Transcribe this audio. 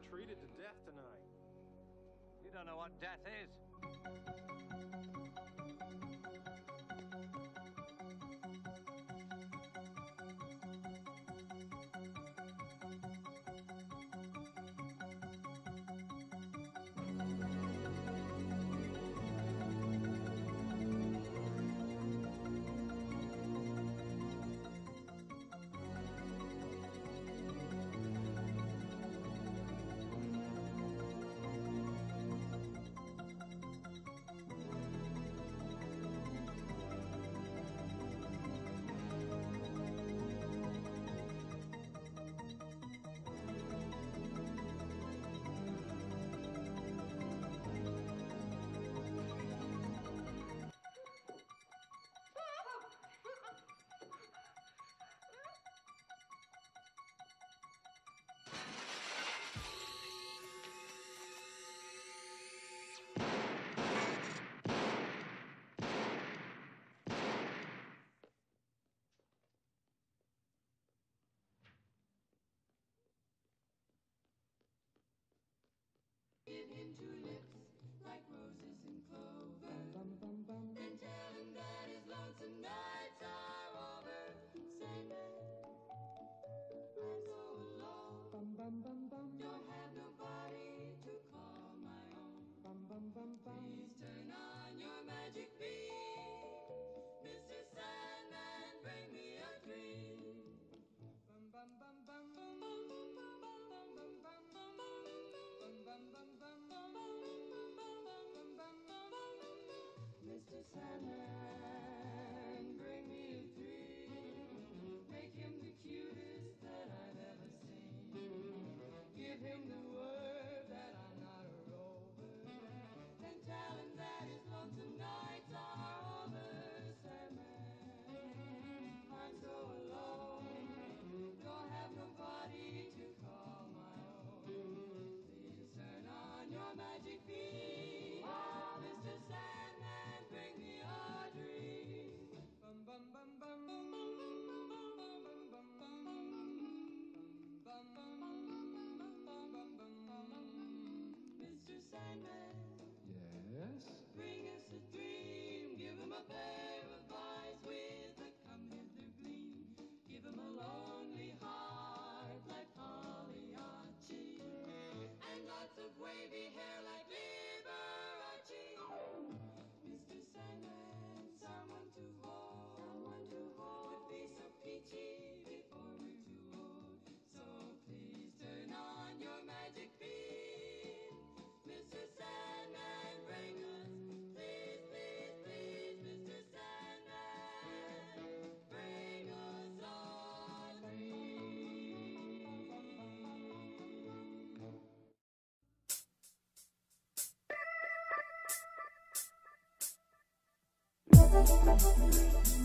got treated to death tonight. You don't know what death is. Give him two lips like roses and clover, and tell him that his lonesome nights are over. Sandman, I'm so alone. Don't have nobody to call my own. Please turn on your magic beam, Mr. Sandman, bring me a dream. Mr. Sandman, bring me a dream. Make him the cutest that I've ever seen. Give him the word that I'm not a rover. Then tell him that his lonesome nights are over. Sandman, I'm so alone. Don't have nobody to call my own. Please turn on your magic beam. Mr. Sandman, bring me a dream. Mr. Sandman, Yes? bring us a dream. Give him a pair of eyes with a come-hither gleam. Give him a lonely heart like Pagliacci, and lots of wavy hair like Liberace. Mr. Sandman, someone to hold, would be so peachy before we're too old. So please turn on your magic beam, Mr. Sandman, bring us, please, please, please, Mr. Sandman, bring us a dream.